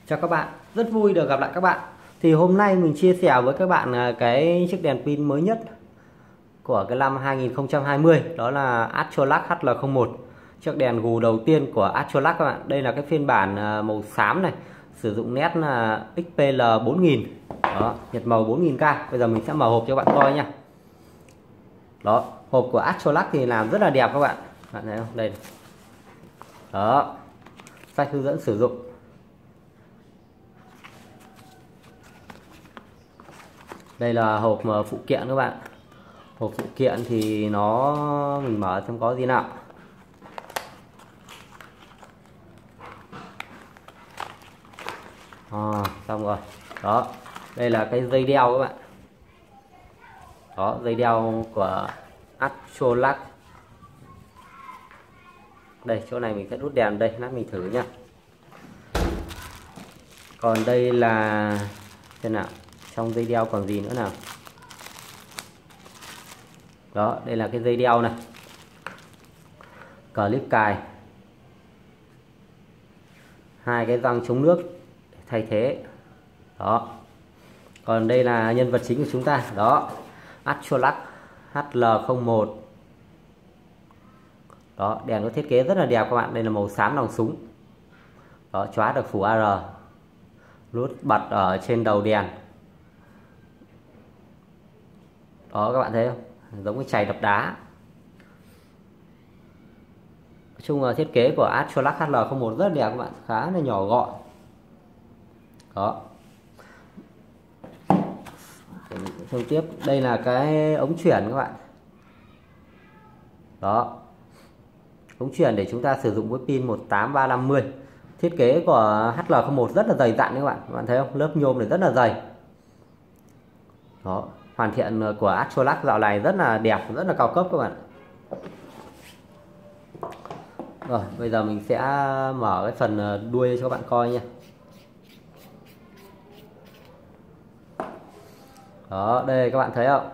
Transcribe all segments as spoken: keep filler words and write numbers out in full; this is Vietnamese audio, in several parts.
Chào các bạn, rất vui được gặp lại các bạn. Thì hôm nay mình chia sẻ với các bạn cái chiếc đèn pin mới nhất của cái năm hai nghìn không trăm hai mươi, đó là Astrolac H L không một, chiếc đèn gù đầu tiên của Astrolac các bạn. Đây là cái phiên bản màu xám này, sử dụng nét là X P L bốn nghìn. Đó, nhật màu bốn nghìn K. Bây giờ mình sẽ mở hộp cho các bạn coi nha. Đó, hộp của Astrolac thì làm rất là đẹp các bạn. Bạn thấy không? Đây. Đó. Sách hướng dẫn sử dụng. Đây là hộp phụ kiện các bạn. Hộp phụ kiện thì nó mình mở xem có gì nào. À, xong rồi. Đó, đây là cái dây đeo các bạn. Đó, dây đeo của Astrolac. Đây, chỗ này mình sẽ đút đèn đây, lát mình thử nhá. Còn đây là thế nào? Trong dây đeo còn gì nữa nào? Đó, đây là cái dây đeo này, clip cài, hai cái răng chống nước để thay thế. Đó, còn đây là nhân vật chính của chúng ta. Đó, Astrolac H L không một. Đó, đèn có thiết kế rất là đẹp các bạn. Đây là màu xám nòng súng. Đó, chóa được phủ A R, nút bật ở trên đầu đèn. Đó, các bạn thấy không? Giống cái chày đập đá. Nói chung là thiết kế của Astrolac H L không một rất đẹp các bạn, khá là nhỏ gọn. Đó. Xong tiếp, đây là cái ống chuyển các bạn. Đó. Ống chuyển để chúng ta sử dụng với pin một tám ba năm mươi. Thiết kế của H L không một rất là dày dặn các bạn. Các bạn thấy không? Lớp nhôm này rất là dày. Đó, hoàn thiện của Astrolac dạo này rất là đẹp, rất là cao cấp các bạn. Rồi, bây giờ mình sẽ mở cái phần đuôi cho các bạn coi nha. Đó, đây các bạn thấy không?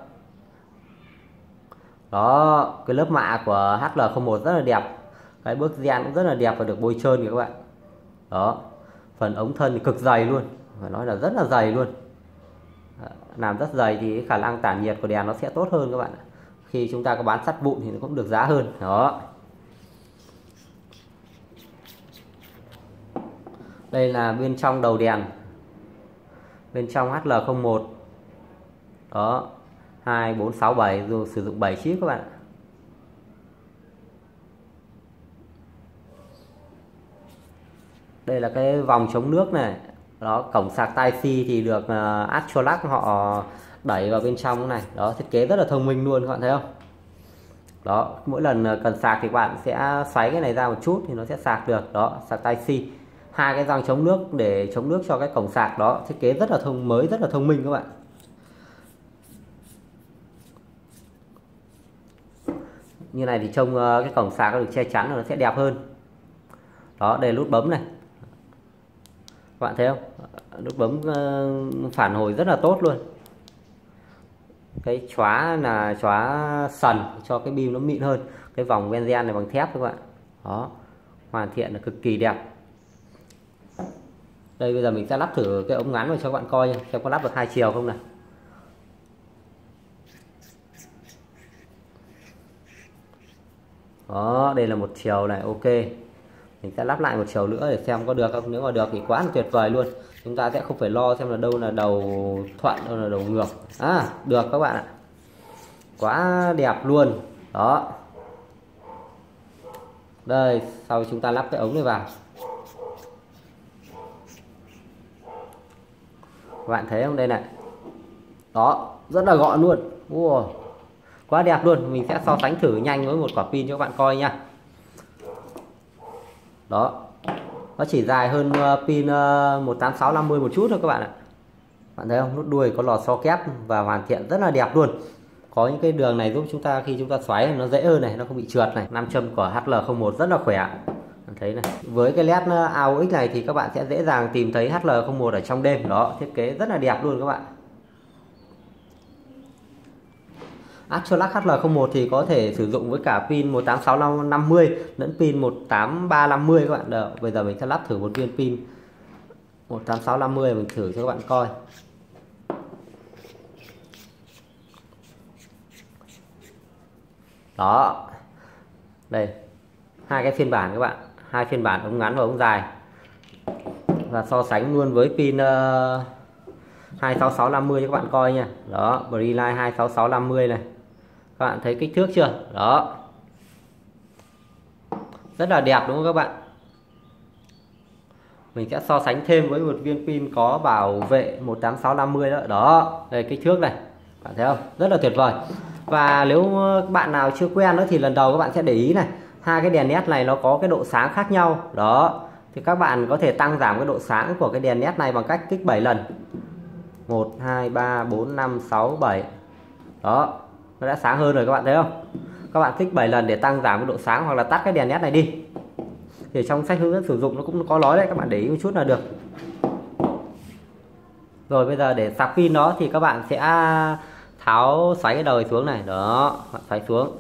Đó, cái lớp mạ của H L không một rất là đẹp. Cái bước gen cũng rất là đẹp và được bôi trơn kìa các bạn. Đó, phần ống thân thì cực dày luôn, phải nói là rất là dày luôn. Làm rất dày thì khả năng tản nhiệt của đèn nó sẽ tốt hơn các bạn. Khi chúng ta có bán sắt vụn thì nó cũng được giá hơn. Đó. Đây là bên trong đầu đèn. Bên trong H L không một. Đó, hai bốn sáu bảy, rồi sử dụng bảy chip các bạn. Đây là cái vòng chống nước này. Đó, cổng sạc Type-C thì được uh, Astrolac họ đẩy vào bên trong này. Đó, thiết kế rất là thông minh luôn các bạn thấy không? Đó, mỗi lần cần sạc thì bạn sẽ xoáy cái này ra một chút thì nó sẽ sạc được. Đó, sạc Type-C. Hai cái răng chống nước để chống nước cho cái cổng sạc. Đó, thiết kế rất là thông mới, rất là thông minh các bạn. Như này thì trông uh, cái cổng sạc nó được che chắn nó sẽ đẹp hơn. Đó, đây là nút bấm này. Các bạn thấy không? Nút bấm uh, phản hồi rất là tốt luôn. Cái chóa là chóa sần cho cái pin nó mịn hơn. Cái vòng benzen này bằng thép các bạn. Đó, hoàn thiện là cực kỳ đẹp. Đây, bây giờ mình sẽ lắp thử cái ống ngắn vào cho các bạn coi nha, xem có lắp được hai chiều không này. Đó, đây là một chiều này, ok. Mình sẽ lắp lại một chiều nữa để xem có được không. Nếu mà được thì quá là tuyệt vời luôn. Chúng ta sẽ không phải lo xem là đâu là đầu thuận, đâu là đầu ngược. À, được các bạn ạ. Quá đẹp luôn. Đó. Đây, sau chúng ta lắp cái ống này vào. Các bạn thấy không? Đây này. Đó, rất là gọn luôn. Wow, quá đẹp luôn. Mình sẽ so sánh thử nhanh với một quả pin cho các bạn coi nha. Đó, nó chỉ dài hơn pin một tám sáu năm mươi một chút thôi các bạn ạ. Bạn thấy không? Nút đuôi có lò xo kép và hoàn thiện rất là đẹp luôn. Có những cái đường này giúp chúng ta khi chúng ta xoáy nó dễ hơn này, nó không bị trượt này. Nam châm của H L không một rất là khỏe. Bạn thấy này. Với cái led a o ích này thì các bạn sẽ dễ dàng tìm thấy H L không một ở trong đêm. Đó, thiết kế rất là đẹp luôn các bạn. Astrolac H L không một thì có thể sử dụng với cả pin một tám sáu năm mươi lẫn pin một tám ba năm mươi các bạn. Được, bây giờ mình sẽ lắp thử một viên pin một tám sáu năm mươi mình thử cho các bạn coi. Đó, đây hai cái phiên bản các bạn, hai phiên bản ống ngắn và ống dài, và so sánh luôn với pin uh, hai sáu sáu năm mươi cho các bạn coi nha. Đó, Breeline hai sáu sáu năm mươi này, các bạn thấy kích thước chưa? Đó, rất là đẹp đúng không các bạn? Mình sẽ so sánh thêm với một viên pin có bảo vệ một tám sáu năm mươi đó. Đó, đây kích thước này, bạn thấy không? Rất là tuyệt vời. Và nếu bạn nào chưa quen nữa thì lần đầu các bạn sẽ để ý này, hai cái đèn led này nó có cái độ sáng khác nhau. Đó, thì các bạn có thể tăng giảm cái độ sáng của cái đèn led này bằng cách kích bảy lần. một hai ba bốn năm sáu bảy. Đó, nó đã sáng hơn rồi các bạn thấy không? Các bạn kích bảy lần để tăng giảm cái độ sáng hoặc là tắt cái đèn led này đi. Thì trong sách hướng dẫn sử dụng nó cũng có nói đấy, các bạn để ý một chút là được. Rồi bây giờ để sạc pin đó thì các bạn sẽ tháo xoáy cái đầu xuống này. Đó, bạn xoáy xuống.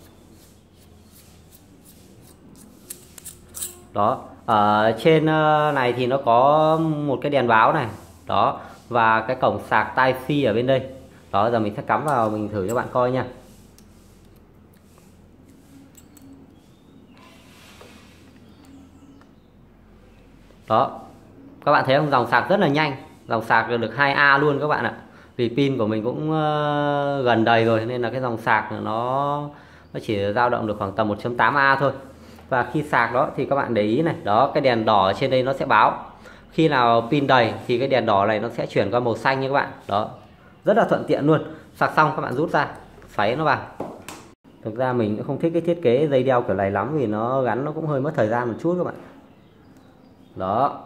Đó, ở trên này thì nó có một cái đèn báo này. Đó, và cái cổng sạc Type-C ở bên đây. Đó, giờ mình sẽ cắm vào mình thử cho bạn coi nha. Đó, các bạn thấy không, dòng sạc rất là nhanh, dòng sạc được hai A luôn các bạn ạ. Vì pin của mình cũng gần đầy rồi nên là cái dòng sạc nó nó chỉ dao động được khoảng tầm một chấm tám A thôi. Và khi sạc đó thì các bạn để ý này, đó cái đèn đỏ ở trên đây nó sẽ báo. Khi nào pin đầy thì cái đèn đỏ này nó sẽ chuyển qua màu xanh như các bạn. Đó, rất là thuận tiện luôn. Sạc xong các bạn rút ra, xoáy nó vào. Thực ra mình cũng không thích cái thiết kế dây đeo kiểu này lắm vì nó gắn nó cũng hơi mất thời gian một chút các bạn. Đó,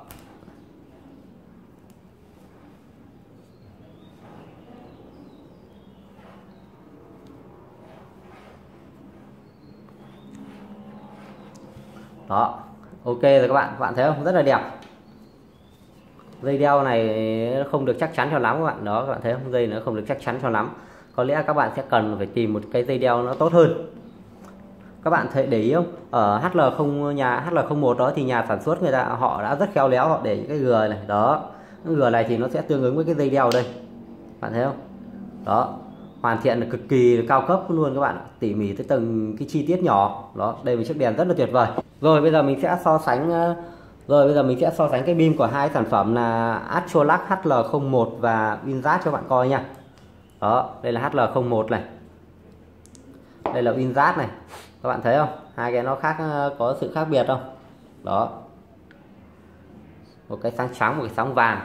đó, ok rồi các bạn, các bạn thấy không, rất là đẹp. Dây đeo này không được chắc chắn cho lắm các bạn. Đó, các bạn thấy không, dây nó không được chắc chắn cho lắm, có lẽ các bạn sẽ cần phải tìm một cái dây đeo nó tốt hơn. Các bạn thấy để ý không, ở hát lờ không nhà hát lờ không một đó thì nhà sản xuất người ta họ đã rất khéo léo, họ để những cái gừa này. Đó, cái gừa này thì nó sẽ tương ứng với cái dây đeo đây, bạn thấy không? Đó, hoàn thiện là cực kỳ cao cấp luôn các bạn, tỉ mỉ tới từng cái chi tiết nhỏ. Đó, đây là chiếc đèn rất là tuyệt vời. Rồi bây giờ mình sẽ so sánh rồi bây giờ mình sẽ so sánh cái pin của hai sản phẩm là Astrolac hát lờ không một và Winzard cho bạn coi nha. Đó, đây là hát lờ không một này, đây là Winzard này, các bạn thấy không, hai cái nó khác, có sự khác biệt không? Đó, một cái sáng trắng, một cái sáng vàng.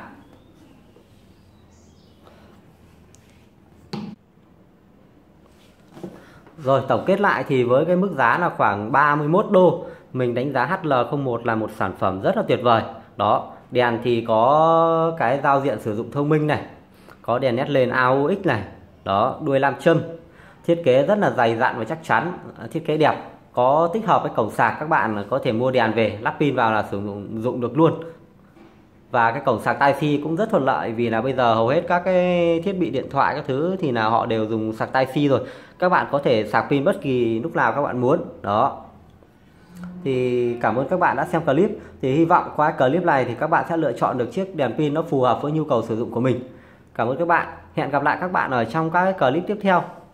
Rồi tổng kết lại thì với cái mức giá là khoảng ba mươi mốt đô, mình đánh giá hát lờ không một là một sản phẩm rất là tuyệt vời. Đó, đèn thì có cái giao diện sử dụng thông minh này, có đèn led lên a o ích này. Đó, đuôi nam châm, thiết kế rất là dày dặn và chắc chắn, thiết kế đẹp, có tích hợp với cổng sạc, các bạn có thể mua đèn về lắp pin vào là sử dụng dụng được luôn. Và cái cổng sạc Type-C cũng rất thuận lợi vì là bây giờ hầu hết các cái thiết bị điện thoại các thứ thì là họ đều dùng sạc Type-C rồi. Các bạn có thể sạc pin bất kỳ lúc nào các bạn muốn. Đó, thì cảm ơn các bạn đã xem clip. Thì hy vọng qua clip này thì các bạn sẽ lựa chọn được chiếc đèn pin nó phù hợp với nhu cầu sử dụng của mình. Cảm ơn các bạn. Hẹn gặp lại các bạn ở trong các clip tiếp theo.